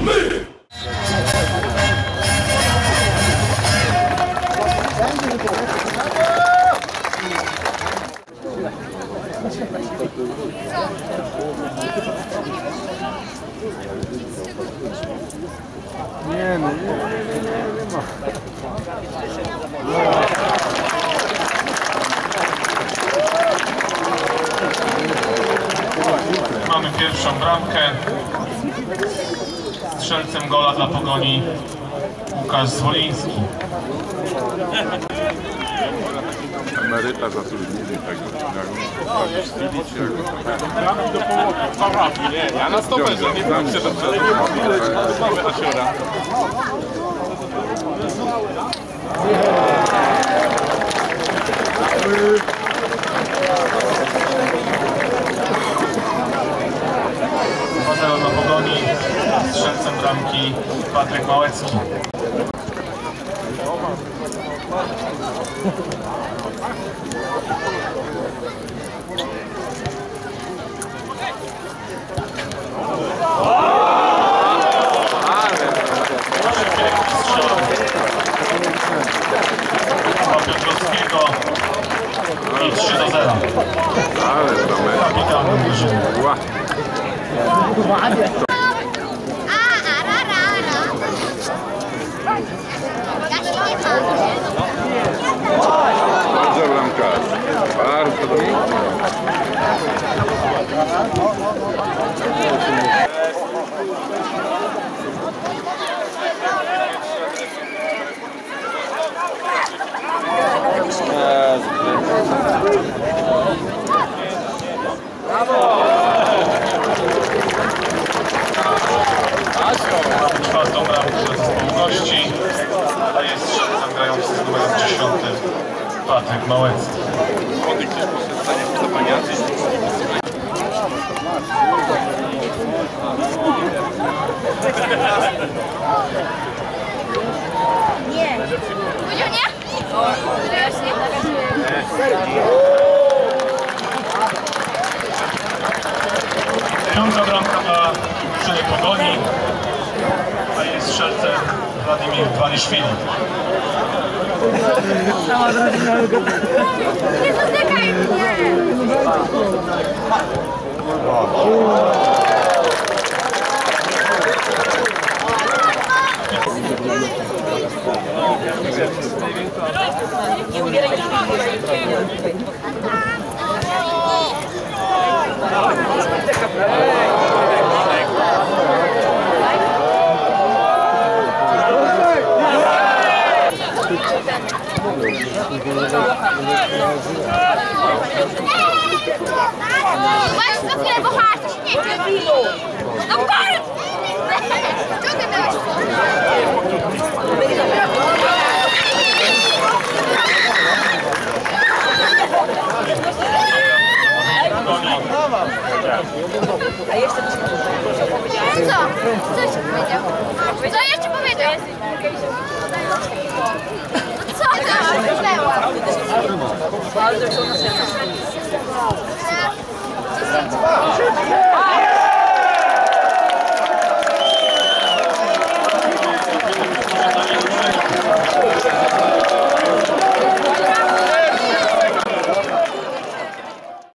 my! Nie no, nie ma. Mamy pierwszą bramkę. Strzelcem gola dla Pogoni Łukasz Zwoliński. Emeryta zatrudnili tego, jak Stilic, Bramki do połowy, nie, ja na stoperze, nie wiem, że to mamy Asiora. Dwa dla Pogoni. Strzelcem bramki Patryk Małecki. Piotrowskiego i 3-0. ale tam Kapitan drużyny. Bardzo bramkarz. Bardzo Czwartą bramkę zespołu gości, a jest strzelcem grający z numerem 10 Patryk Małecki. Młody gdzieś poszedł za nim zapaniaczyć. Nie. Powiedział nie? Piąta bramka dla drużyny Pogoni, a jest strzelcem Władimir Waliszwili. Nie dotykaj mnie! Właśnie za chwilę pochać! Nie, no koniec! Co ty dałeś? Co? Coś powiedział? Co jeszcze powiedział? Co to? Myślałam.